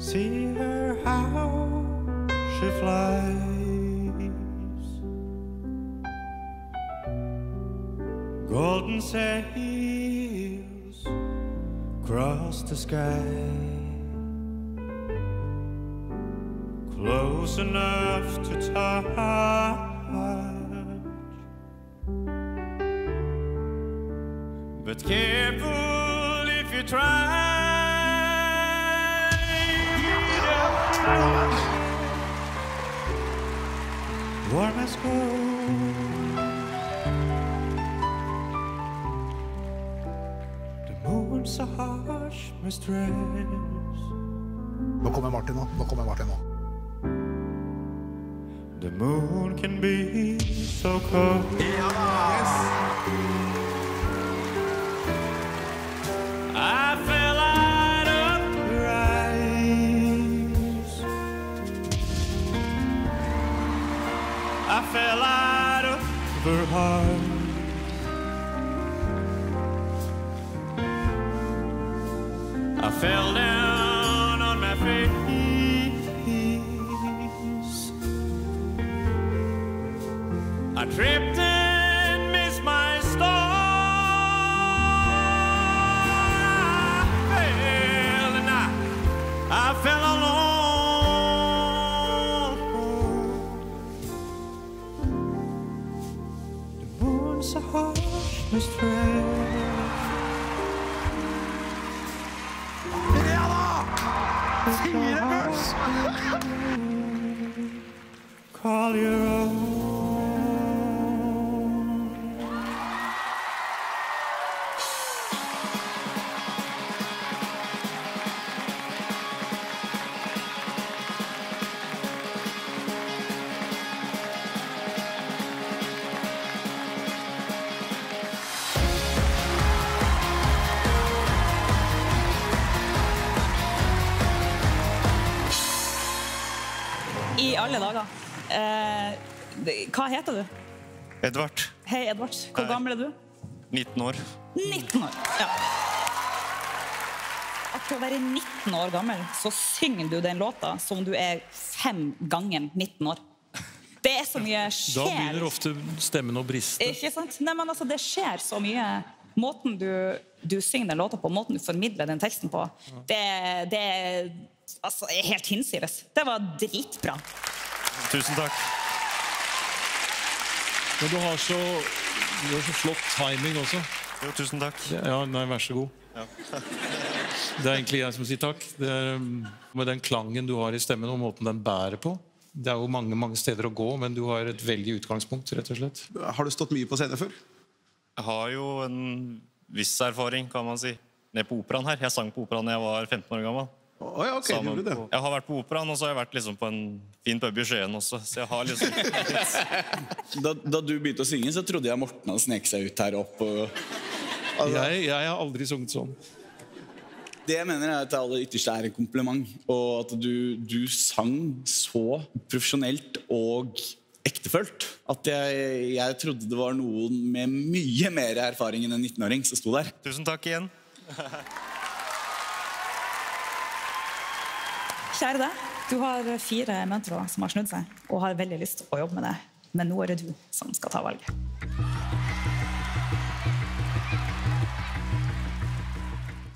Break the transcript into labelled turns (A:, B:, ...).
A: See her how she flies, golden sails across the sky, close enough to touch, but careful if you try. Warm as gold, the moon's a harsh mistress.
B: Nå kommer Martin nå.
A: The moon can be so cold. I fell out of her eyes, I fell out of her heart. I fell down on my face, I tripped and missed my start. I fell alone. The moon's a harsh mistress.
B: Ja da! 4 vers!
A: Call your own.
C: I alle dager. Hva heter du?
A: Edvard.
C: Hei, Edvard. Hvor gammel er du?
A: 19 år.
C: 19 år, ja. At for å være 19 år gammel, så synger du den låta som du er 5 ganger 19 år. Det er så mye skjer.
D: Da begynner ofte stemmen å briste.
C: Ikke sant? Nei, men altså, det skjer så mye. Måten du synger den låta på, måten du formidler den teksten på, det altså, er helt hinsides. Det var dritbra.
A: Tusen takk.
D: Men du har så flott timing også.
A: Jo, tusen takk.
D: Ja, nei, vær så god.
A: Ja.
D: Det er egentlig jeg som sier takk. Det er med den klangen du har i stemmen og måten den bærer på. Det er jo mange steder å gå, men du har et veldig utgangspunkt, rett og slett.
B: Har du stått mye på scene før?
A: Jeg har jo en viss erfaring, kan man si. Nede på operaen her. Jeg sang på operaen da jeg var 15 år gammel.
B: Ja, ok, gjorde du det?
A: Jeg har vært på operaen, og så har jeg vært liksom på en fin pub i Skien også. Så jeg har liksom...
E: Da du begynte å synge, så trodde jeg Morten hadde sneket seg ut her opp.
D: Jeg har aldri sunget sånn.
E: Det jeg mener er at det aller ytterste er en kompliment. Og at du sang så profesjonelt og ektefølt at jeg trodde det var noen med mye mer erfaring enn en 19-åring som sto der.
A: Tusen takk igjen.
C: Kjære deg, du har 4 mentorer som har snudd seg og har veldig lyst til å jobbe med det. Men nå er det du som skal ta valget.